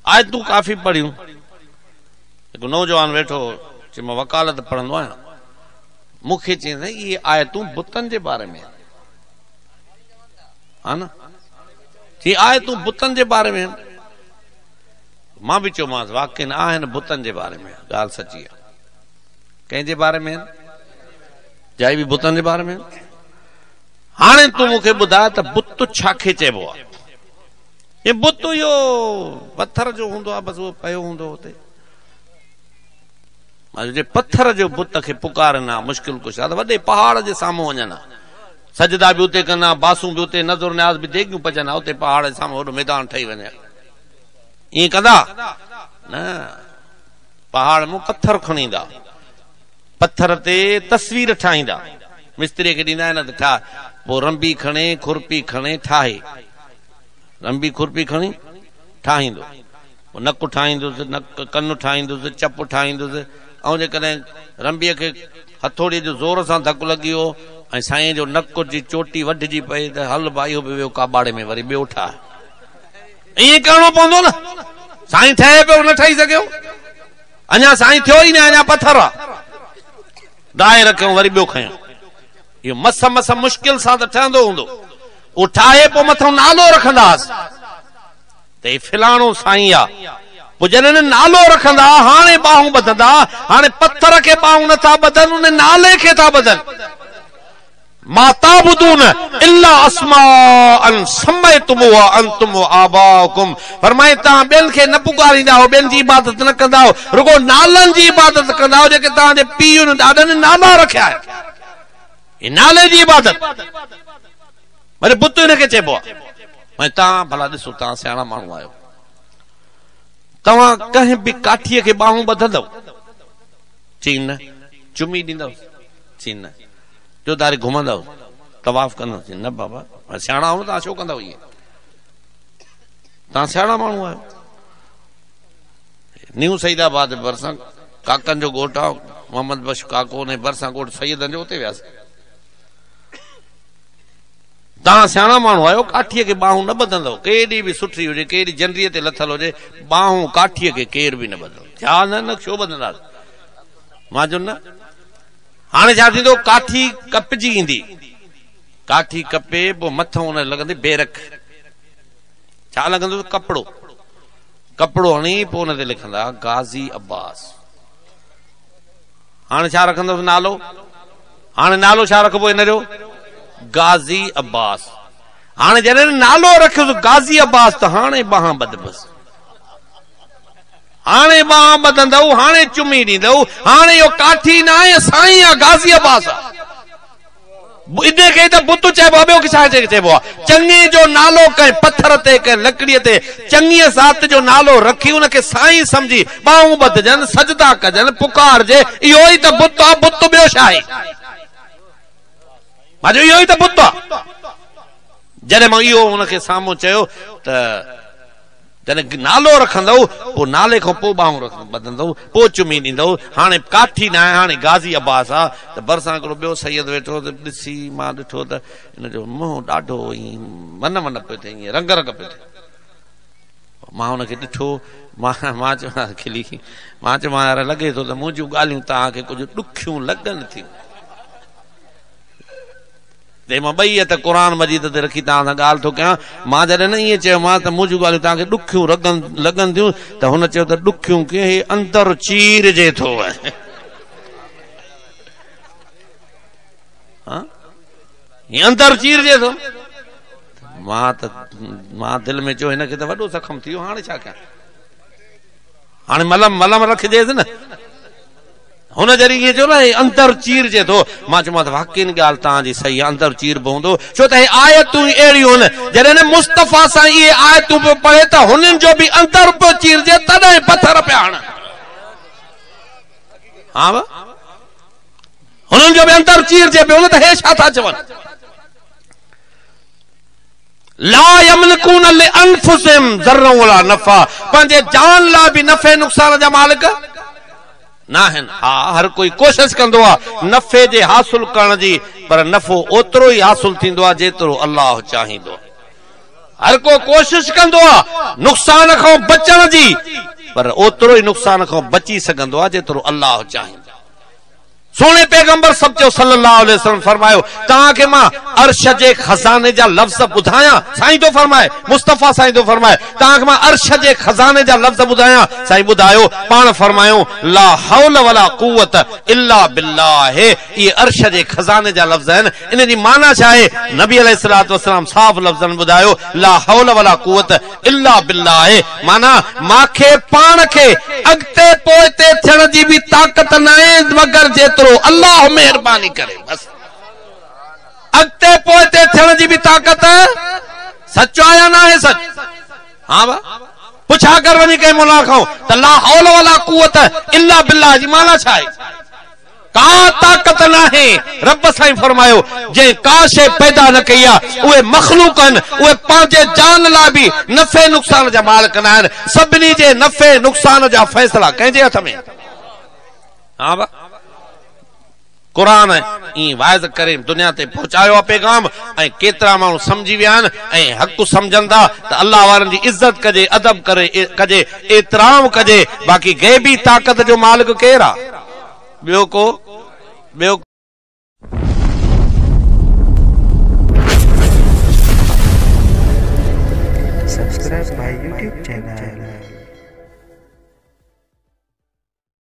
आयतूं काफ़ी पढ़ियूं। हिकु नौजवान वेठो चई मां वकालत पढ़ंदो आहियां, मूंखे चई साईं इहे आयतूं बुतनि जे बारे में हा न, चई आयतूं बुतनि जे बारे में। मां बि चयोमांसि वाकई आहिनि बुतनि जे बारे में, ॻाल्हि सची आहे। कंहिंजे बारे में? जाई बि बुतनि जे बारे में। हाणे तूं मूंखे ॿुधाए त बुत छाखे चइबो आहे? ये बुत इहो पत्थर जो हूंदो आहे, बसि उहो पियो हूंदो हुते। जे पत्थर जो बुत खे पुकारनि आहे मुश्किल कुछ आहे त वॾे पहाड़ जे साम्हूं वञनि हा, सजदा बि उते कनि, बासूं बि उते, नज़र न्याज़ बि देगियूं पचनि, उते पहाड़ जे साम्हूं वॾो मैदान ठही वञे, ईअं कंदा न? पहाड़ में पत्थर खणी ईंदा, पत्थर ते तस्वीर ठाहींदा, मिस्त्रीअ खे ॾींदा आहिनि त ठाहे, पोइ रंबी खणे खुरपी खणे ठाहे, रंबी खुरपी खणी ठाहींदो, नकु ठाहींदुसि, कनु ठाहींदुसि, चप ठाहींदुसि, ऐं जेकॾहिं रंबीअ खे हथोड़ी जो ज़ोर सां धकु लॻी वियो ऐं साईं जो नक जी चोटी वढिजी पई त हल भाई इहो बि वियो काबाड़े में वरी ॿियो ठाहे। ईअं करिणो पवंदो न, साईं ठहे पियो न ठही सघियो, अञा साईं थियो ई न, अञा पत्थर आहे, दाए रखियो वरी ॿियो खयो। इहो मस मस मुश्किल सां त ठहंदो हूंदो, उहो ठाहे पोइ मथां नालो रखंदासीं त ही फिलाणो साईं आहे। पोइ जॾहिं नालो रखंदा हाणे ॿाहूं ॿधंदा, हाणे पत्थर खे ॿाहूं नथा ॿधनि, उन नाले खे था ॿधनि। मा ताबुदून इल्ला अस्माअन सम्मयतुमुहा अंतुम व आबाउकुम, फरमाए तव्हां ॿियनि खे न पुकारींदा हो, ॿियनि जी इबादत न कंदा हो, रुगो नालनि जी इबादत कंदा हो जेके तव्हांजे पीउनि ॾाॾनि नाला रखिया आहिनि। ही नाले जी इबादत, वरी बुत हिनखे चइबो आहे। तव्हां भला ॾिसो, तव्हां सियाणा माण्हू आहियो, तव्हां कंहिं बि काठीअ खे ॿाहूं ॿधंदव? चई न। चुमी ॾींदव? चई न। जो दारी घुमंदव, तवाफ़ कंदव? चई न बाबा, सियाणा आहियो तव्हां छो कंदव इहे, तव्हां सियाणा माण्हू आहियो। न्यू सईदाबाद भरिसां काकनि जो ॻोठ आहे, मोहम्मद बख्श काको, ने भरिसां ॻोठ सैयदनि जो, उते वियासीं। तव्हां सियाणा माण्हू आहियो, काठीअ खे ॿाहूं न ॿधंदव, केॾी बि सुठी हुजे, केॾी जनरीअ ते लथल हुजे, ॿाहूं काठीअ खे केर बि न ॿधंदव। छा न छो ॿधंदासीं? मां चयो न। हाणे छा थींदो, काठी कपजी ईंदी, काठी कपे, पोइ मथां हुन लॻंदी बेरक, छा लॻंदो? कपिड़ो, कपिड़ो हणी पोइ हुन ते लिखंदा गाज़ी अब्बास। हाणे छा रखंदुसि नालो? हाणे नालो छा रखबो हिनजो? गाज़ी अब्बास। हाणे जॾहिं नालो रखियोसि गाज़ी अब्बास त हाणे ॿाहां ॿधबसि, हाणे ॿाहां ॿधंदव, हाणे चुमी ॾींदव, हाणे इहो काठी न आहे, साईं आहे, गाज़ी अब्बास आहे। इनखे त बुत चइबो आहे, ॿियो छा चइबो आहे? चङे जो नालो कंहिं पत्थर ते, कंहिं लकड़ीअ ते चङीअ ज़ात जो नालो रखी उनखे साईं सम्झी ॿाहूं ॿधजनि, सजदा कजनि, पुकारजे, इहो ई त बुत आहे। बुत ॿियो छा आहे? मां चयो इहो ई त बुत आहे। जॾहिं मां इहो हुनखे साम्हूं चयो त जॾहिं नालो रखंदव, पोइ नाले खां पोइ ॿाहूं ॿधंदव, पोइ चुमी ॾींदव। हाणे काठी न आहे, हाणे गाज़ी अब्बास आहे। त भरिसां हिकिड़ो ॿियो सैयद वेठो, त ॾिसी मां ॾिठो त हिनजो मुंहुं ॾाढो मन मन पियो थिए, ईअं रंग रंग पियो थिए। मां हुनखे ॾिठो, मां चयो खिली, मां चयो यार लॻे थो त मुंहिंजूं ॻाल्हियूं तव्हांखे कुझु ॾुखियूं लॻनि थियूं। मां ॿई हथ क़ुरान मजीद ते रखी तव्हां सां ॻाल्हि थो कयां। मां जॾहिं न ईअं चयो मां त मुंहिंजूं ॻाल्हियूं तव्हांखे ॾुखियूं लॻनि थियूं, त हुन चयो त ॾुखियूं कीअं, अंदर चीरजे थो, अंदर चीरजे थो। मां दिलि में चयो हिनखे त वॾो ज़ख़्म थी वियो, हाणे छा कयां? हाणे मलम रखिजेसि न। हुन जॾहिं ईअं चयो न अंदर चीरजे थो, मां चयोमांसि वाकई ॻाल्हि तव्हांजी सही आहे, अंदर चीरबो हूंदो, छो त हे आयतूं अहिड़ियूं आहिनि, जॾहिं न मुस्तफ़ा सां इहे आयतूं पियो पढ़े त हुननि जो बि अंदर पियो चीरजे, तॾहिं पत्थर पिया हणनि। हा हुननि जो बि अंदर चीरजे पियो न, त हे छा था चवनि? ला यमलिकून लिअनफुसिहिम ज़र्रन वला नफ़ा, पंहिंजे जान लाइ बि नफ़े नुक़सान जा मालिक न आहिनि। हा, हर कोई कोशिश कंदो आहे नफ़े जे हासिल करण जी, पर नफ़ो ओतिरो ई हासिल थींदो आहे जेतिरो अल्लाह चाहींदो। हर को कोशिश कंदो आहे नुक़सान खां बचण जी, पर ओतिरो ई नुक़सान खां बची सघंदो आहे जेतिरो अल्लाह चाहींदो। सोने पैगंबर सल्लल्लाहु अलैहि वसल्लम फरमायो ताके मां अर्श जे खजाने जा लफ्ज़ बुधाया, साईं तो फरमाए, मुस्तफा साईं तो फरमाए ताके मां अर्श जे खजाने जा लफ्ज़ बुधाया। साईं बुधायो पान फरमायो ला हौल वला कुव्वत इल्ला बिल्लाह, ये अर्श जे खजाने जा लफ्ज़ हैं। इन जी माना छा है? नबी अलैहिस्सलातु वस्सलाम साफ लफ्ज़न बुधायो ला हौल वला कुव्वत इल्ला बिल्लाह, माना माखे पान के अगते पोइते थियण जी भी ताकत नाहे मगर जेतिरो अल्लाह मेहरबानी करे। बस अगते पोइते थियण जी भी ताकत सचो आया ना है? सच। हाँ बा पुछा कर वनी के मौला खाओ त ला हौल वला कुव्वत इल्ला बिल्लाह जी माना छा है? का ताकत ना है। रब साईं फरमायो जे का शे पैदा न कई आहे उहे मखलूकन, उहे पंहिंजे जान ला भी नफ़े नुक़सान जा मालिक न आहिनि। सभिनी जे नफ़े नुक़सान जा फैसला कंहिंजे हथ में। हाँ बा कुरान ई वाइज़ करे दुनिया ते पहुंचायो आहे पैगाम, ऐं केतिरा माण्हू सम्झी विया आहिनि ऐं हक़ सम्झंदा त अल्लाह वारनि जी इज़त कजे, अदब करे कजे, एतिराम कजे। बाक़ी गैबी ताकत जो मालिक केरु आहे? ॿियो को ॿियो Subscribe my YouTube channel.